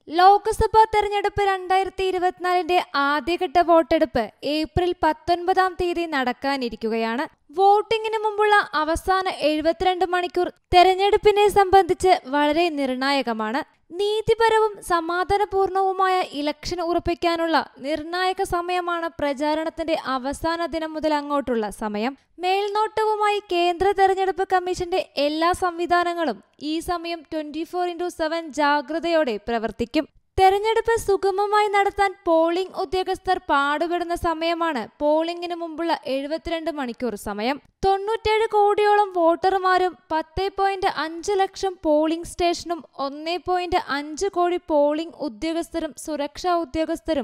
ലോക്സഭാ തെരഞ്ഞെടുപ്പ് 2024 ആദ്യഘട്ട വോട്ടെടുപ്പ് ഏപ്രിൽ 19-ാം തീയതി നടക്കാനിരിക്കുകയാണ്. വോട്ടിംഗിന് മുമ്പുള്ള അവസാന 72 മണിക്കൂർ തെരഞ്ഞെടുപ്പിനെ സംബന്ധിച്ച് വളരെ നിർണായകമാണ്. നീതിപരവും സമാധാനപൂർണവുമായ ഇലക്ഷൻ ഉറപ്പിക്കാനുള്ള നിർണായക സമയമാണ് പ്രചാരണത്തിന്റെ അവസാന ദിനം മുതൽ അങ്ങോട്ടുള്ള സമയം. മേൽനോട്ടവുമായി കേന്ദ്ര തെരഞ്ഞെടുപ്പ് കമ്മീഷന്റെ എല്ലാ സംവിധാനങ്ങളും ഈ സമയം 24/7 ജാഗ്രതയോടെ പ്രവർത്തിക്കും. തെരഞ്ഞെടുപ്പ് സുഗമമായി നടത്താൻ പോളിംഗ് ഉദ്യോഗസ്ഥർ പാടുപെടുന്ന സമയമാണ് പോളിംഗിന് മുമ്പുള്ള 72 മണിക്കൂർ സമയം. 97 കോടിയോളം വോട്ടർമാരും 10.5 ലക്ഷം പോളിംഗ് സ്റ്റേഷനും 1.5 കോടി പോളിംഗ് ഉദ്യോഗസ്ഥരും സുരക്ഷാ ഉദ്യോഗസ്ഥരും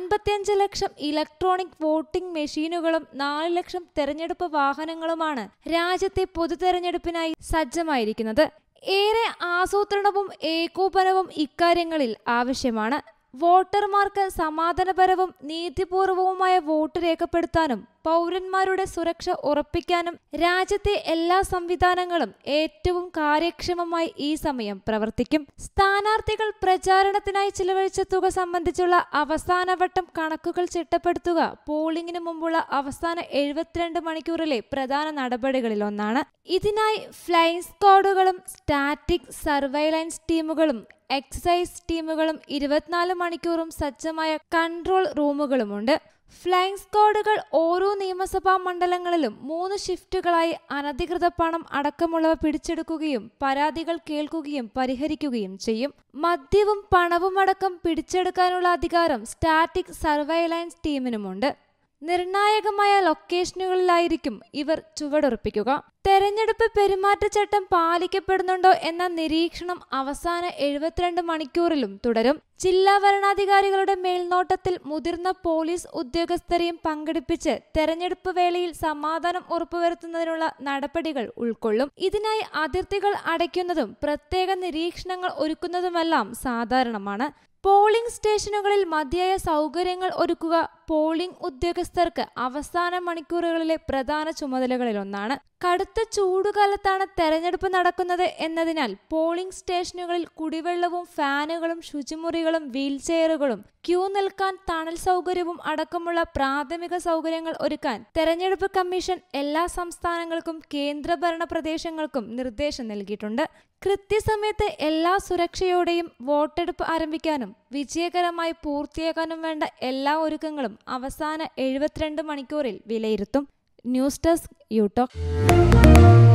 55 ലക്ഷം ഇലക്ട്രോണിക് വോട്ടിംഗ് മെഷീനുകളും 4 ലക്ഷം തെരഞ്ഞെടുപ്പ് വാഹനങ്ങളുമാണ് രാജ്യത്തെ പൊതു തെരഞ്ഞെടുപ്പിനായി സജ്ജമായിരിക്കുന്നത്. ഏറെ ആസൂത്രണവും ഏകോപനവും ഇക്കാര്യങ്ങളിൽ ആവശ്യമാണ്. വോട്ടർമാർക്ക് സമാധാനപരവും നീതിപൂർവവുമായ വോട്ട് രേഖപ്പെടുത്താനും പൗരന്മാരുടെ സുരക്ഷ ഉറപ്പിക്കാനും രാജ്യത്തെ എല്ലാ സംവിധാനങ്ങളും ഏറ്റവും കാര്യക്ഷമമായി ഈ സമയം പ്രവർത്തിക്കും. സ്ഥാനാർത്ഥികൾ പ്രചാരണത്തിനായി ചിലവഴിച്ച തുക സംബന്ധിച്ചുള്ള അവസാനവട്ടം കണക്കുകൾ ചിട്ടപ്പെടുത്തുക പോളിംഗിന് മുമ്പുള്ള അവസാന 72 മണിക്കൂറിലെ പ്രധാന നടപടികളിലൊന്നാണ്. ഇതിനായി ഫ്ലൈയിങ് സ്ക്വാഡുകളും സ്റ്റാറ്റിക് സർവൈലൻസ് ടീമുകളും എക്സസൈസ് ടീമുകളും 24 മണിക്കൂറും സജ്ജമായ കൺട്രോൾ റൂമുകളുമുണ്ട്. ഫ്ലൈയിങ് സ്ക്വാഡുകൾ ഓരോ നിയമസഭാ മണ്ഡലങ്ങളിലും 3 ഷിഫ്റ്റുകളായി അനധികൃത പണം അടക്കമുള്ളവ പിടിച്ചെടുക്കുകയും പരാതികൾ കേൾക്കുകയും പരിഹരിക്കുകയും ചെയ്യും. മദ്യവും പണവുമടക്കം പിടിച്ചെടുക്കാനുള്ള അധികാരം സ്റ്റാറ്റിക് സർവൈലൻസ് ടീമിനുമുണ്ട്. നിർണായകമായ ലൊക്കേഷനുകളിലായിരിക്കും ഇവർ ചുവടുറപ്പിക്കുക. തെരഞ്ഞെടുപ്പ് പെരുമാറ്റച്ചട്ടം പാലിക്കപ്പെടുന്നുണ്ടോ എന്ന നിരീക്ഷണം അവസാന 72 മണിക്കൂറിലും തുടരും. ജില്ലാ വരണാധികാരികളുടെ മേൽനോട്ടത്തിൽ മുതിർന്ന പോലീസ് ഉദ്യോഗസ്ഥരെയും പങ്കെടുപ്പിച്ച് തെരഞ്ഞെടുപ്പ് വേളയിൽ സമാധാനം ഉറപ്പുവരുത്തുന്നതിനുള്ള നടപടികൾ ഉൾക്കൊള്ളും. ഇതിനായി അതിർത്തികൾ അടയ്ക്കുന്നതും പ്രത്യേക നിരീക്ഷണങ്ങൾ ഒരുക്കുന്നതുമെല്ലാം സാധാരണമാണ്. പോളിംഗ് സ്റ്റേഷനുകളിൽ മതിയായ സൗകര്യങ്ങൾ ഒരുക്കുക പോളിംഗ് ഉദ്യോഗസ്ഥർക്ക് അവസാന മണിക്കൂറുകളിലെ പ്രധാന ചുമതലകളിലൊന്നാണ്. കടുത്ത ചൂടുകാലത്താണ് തെരഞ്ഞെടുപ്പ് നടക്കുന്നത് എന്നതിനാൽ പോളിംഗ് സ്റ്റേഷനുകളിൽ കുടിവെള്ളവും ഫാനുകളും ശുചിമുറികളും വീൽചെയറുകളും ക്യൂ നിൽക്കാൻ തണൽ സൗകര്യവും അടക്കമുള്ള പ്രാഥമിക സൗകര്യങ്ങൾ ഒരുക്കാൻ തെരഞ്ഞെടുപ്പ് കമ്മീഷൻ എല്ലാ സംസ്ഥാനങ്ങൾക്കും കേന്ദ്രഭരണ പ്രദേശങ്ങൾക്കും നിർദ്ദേശം നൽകിയിട്ടുണ്ട്. കൃത്യസമയത്ത് എല്ലാ സുരക്ഷയോടെയും വോട്ടെടുപ്പ് ആരംഭിക്കാനും വിജയകരമായി പൂർത്തിയാക്കാനും വേണ്ട എല്ലാ ഒരുക്കങ്ങളും അവസാന 72 മണിക്കൂറിൽ വിലയിരുത്തും. News desk യൂടോക്ക്.